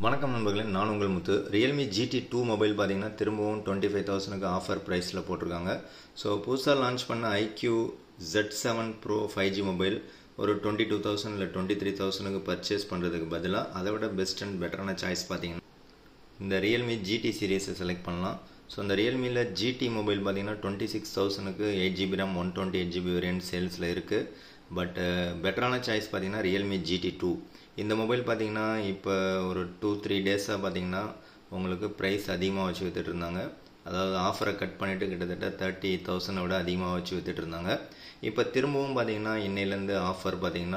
வணக்கம் நண்பர்களே, நான் உங்கள் முத்து. realme GT2 மொபைல் பார்த்தீங்கன்னா திரும்பவும் 25,000க்கு ஆஃபர் ப்ரைஸில் போட்டிருக்காங்க. ஸோ புதுசாக லான்ச் பண்ண IQ Z7 Pro 5G mobile ஒரு 22,000 இல்லை 23,000க்கு பர்ச்சேஸ் பண்ணுறதுக்கு பதிலாக அதை விட பெஸ்ட் அண்ட் பெட்டரான சாய்ஸ் பார்த்தீங்கன்னா இந்த realme GT சீரீஸை செலக்ட் பண்ணலாம். ஸோ இந்த ரியல்மியில் GT மொபைல் பார்த்தீங்கன்னா 26,000க்கு 8GB RAM 128GB வேரியன்ட் சேல்ஸில் இருக்குது. பட் பெட்டரான சாய்ஸ் பார்த்தீங்கன்னா realme GT2. இந்த மொபைல் பார்த்தீங்கன்னா இப்போ ஒரு 2-3 டேஸாக பார்த்தீங்கன்னா உங்களுக்கு ப்ரைஸ் அதிகமாக வச்சு வித்துட்டு இருந்தாங்க. அதாவது ஆஃபரை கட் பண்ணிவிட்டு கிட்டத்தட்ட 30,000 விட அதிகமாக வச்சு வித்துட்டு இருந்தாங்க. இப்போ திரும்பவும் பார்த்தீங்கன்னா இன்னையிலேருந்து ஆஃபர் பார்த்தீங்கன்னா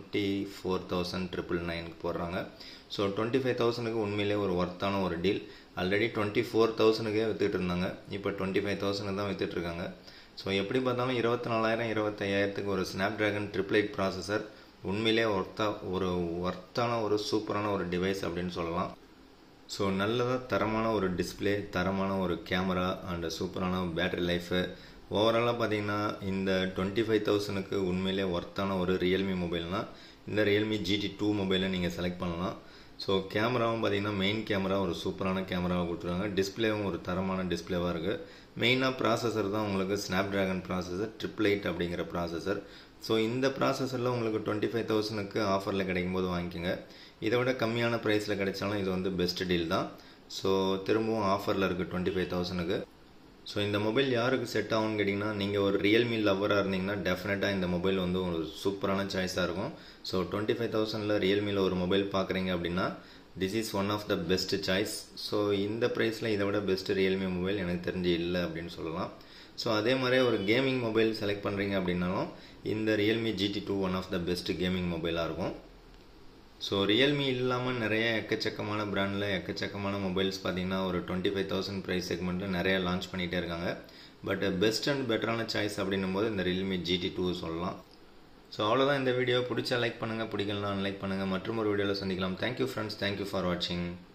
24,999க்கு போடுறாங்க. ஸோ 25,000க்கு உண்மையிலே ஒரு ஒர்த்தான ஒரு டீல். ஆல்ரெடி 24,000க்கே வித்துட்டு இருந்தாங்க, இப்போ 25,000 தான் வித்துட்டு இருக்காங்க. ஸோ எப்படி பார்த்தாலும் 24,000 25,000க்கு ஒரு snapdragon 888 ப்ராசஸர் உண்மையிலே ஒர்த்தான ஒரு சூப்பரான ஒரு டிவைஸ் அப்படின்னு சொல்லலாம். ஸோ நல்லதாக தரமான ஒரு டிஸ்பிளே, தரமான ஒரு கேமரா அண்ட் சூப்பரான பேட்டரி லைஃபு, ஓவராலாக பார்த்தீங்கன்னா இந்த 25,000க்கு உண்மையிலே ஒர்த்தான ஒரு ரியல்மி மொபைல்னால் இந்த realme GT2 மொபைலை நீங்கள் செலக்ட் பண்ணலாம். ஸோ கேமராவும் பார்த்தீங்கன்னா மெயின் கேமரா ஒரு சூப்பரான கேமராவை கொடுத்துருக்காங்க. டிஸ்பிளேவும் ஒரு தரமான டிஸ்பிளேவாக இருக்குது. மெயினாக ப்ராசஸர் தான் உங்களுக்கு snapdragon ப்ராசஸர் 888 அப்படிங்கிற ப்ராசஸர். ஸோ இந்த ப்ராசஸரில் உங்களுக்கு 25,000க்கு ஆஃபரில் கிடைக்கும்போது வாங்கிக்கோங்க. இதை விட கம்மியான ப்ரைஸில் கிடைச்சாலும் இது வந்து பெஸ்ட் டீல் தான். ஸோ திரும்பவும் ஆஃபரில் இருக்குது 25,000க்கு. ஸோ இந்த மொபைல் யாருக்கு செட் ஆகும்னு கேட்டிங்கன்னா, நீங்கள் ஒரு ரியல்மி லவ்வராக இருந்தீங்கன்னா டெஃபினட்டாக இந்த மொபைல் வந்து ஒரு சூப்பரான சாய்ஸாக இருக்கும். ஸோ 25,000ல் ரியல்மியில் ஒரு மொபைல் பார்க்குறீங்க அப்படின்னா this is one of the best choice. So இந்த ப்ரைஸில் இதை விட பெஸ்ட் ரியல்மி மொபைல் எனக்கு தெரிஞ்சு இல்லை அப்படின்னு சொல்லலாம். ஸோ அதே மாதிரி ஒரு கேமிங் மொபைல் செலக்ட் பண்ணுறீங்க அப்படின்னாலும் இந்த realme GT2 one of the best gaming மொபைலாக இருக்கும். ஸோ ரியல்மி இல்லாமல் நிறைய எக்கச்சக்கமான பிராண்டில் எக்கச்சக்கமான மொபைல்ஸ் பார்த்தீங்கன்னா ஒரு 25,000 ப்ரைஸ் செக்மெண்ட்டில் நிறைய லான்ச் பண்ணிகிட்டே இருக்காங்க. பட் பெஸ்ட் அண்ட் பெட்டரான சாய்ஸ் அப்படின்னும் போது இந்த realme GT2 சொல்லலாம். ஸோ அவ்வளோதான் இந்த வீடியோ. பிடிச்சா லைக் பண்ணுங்கள், பிடிக்கலாம் லைக் பண்ணுங்கள். மற்றும் ஒரு வீடியோவில் சந்திக்கலாம். தேங்க்யூ ஃப்ரெண்ட்ஸ், தேங்க்யூ ஃபார் வாட்சிங்.